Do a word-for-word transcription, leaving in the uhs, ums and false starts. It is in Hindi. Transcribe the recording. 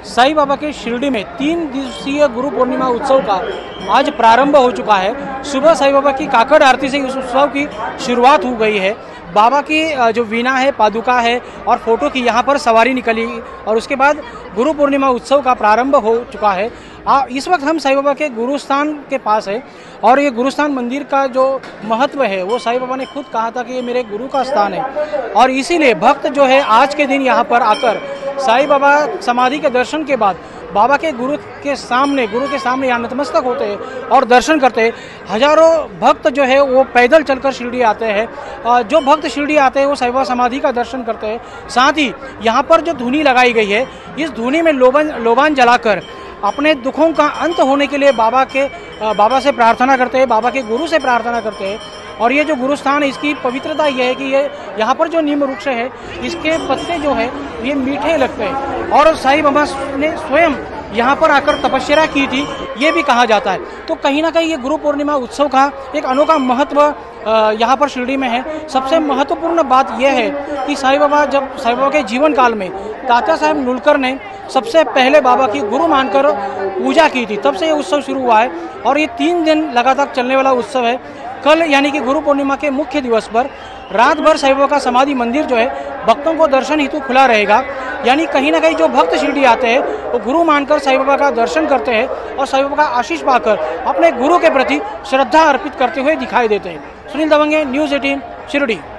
साईं बाबा के शिरडी में तीन दिवसीय गुरु पूर्णिमा उत्सव का आज प्रारंभ हो चुका है। सुबह साईं बाबा की काकड़ आरती से इस उत्सव की शुरुआत हो गई है। बाबा की जो वीणा है, पादुका है और फोटो की यहाँ पर सवारी निकली और उसके बाद गुरु पूर्णिमा उत्सव का प्रारंभ हो चुका है। आ, इस वक्त हम साईं बाबा के गुरुस्थान के पास है और ये गुरुस्थान मंदिर का जो महत्व है वो साईं बाबा ने खुद कहा था कि ये मेरे गुरु का स्थान है और इसीलिए भक्त जो है आज के दिन यहाँ पर आकर साईं बाबा समाधि के दर्शन के बाद बाबा के गुरु के सामने गुरु के सामने यहाँ नतमस्तक होते हैं और दर्शन करते हैं। हजारों भक्त जो है वो पैदल चलकर शिरडी आते हैं। जो भक्त शिरडी आते हैं वो साईं बाबा समाधि का दर्शन करते हैं। साथ ही यहाँ पर जो धुनी लगाई गई है, इस धुनी में लोबान लोबान जलाकर अपने दुखों का अंत होने के लिए बाबा के बाबा से प्रार्थना करते हैं, बाबा के गुरु से प्रार्थना करते हैं। और ये जो गुरुस्थान है इसकी पवित्रता ये है कि ये यहाँ पर जो नीम वृक्ष है इसके पत्ते जो है ये मीठे लगते हैं और साईं बाबा ने स्वयं यहाँ पर आकर तपस्या की थी, ये भी कहा जाता है। तो कहीं ना कहीं ये गुरु पूर्णिमा उत्सव का एक अनोखा महत्व यहाँ पर शिरडी में है। सबसे महत्वपूर्ण बात यह है कि साईं बाबा जब साईं बाबा के जीवन काल में तात्या साहेब नुलकर ने सबसे पहले बाबा की गुरु मानकर पूजा की थी, तब से ये उत्सव शुरू हुआ है और ये तीन दिन लगातार चलने वाला उत्सव है। कल यानी कि गुरु पूर्णिमा के मुख्य दिवस पर रात भर साईं बाबा का समाधि मंदिर जो है भक्तों को दर्शन हेतु खुला रहेगा। यानी कहीं ना कहीं जो भक्त शिरडी आते हैं वो गुरु मानकर साईं बाबा का दर्शन करते हैं और साईं बाबा का आशीष पाकर अपने गुरु के प्रति श्रद्धा अर्पित करते हुए दिखाई देते हैं। सुनील दवंगे, न्यूज़ अठारह, शिरडी।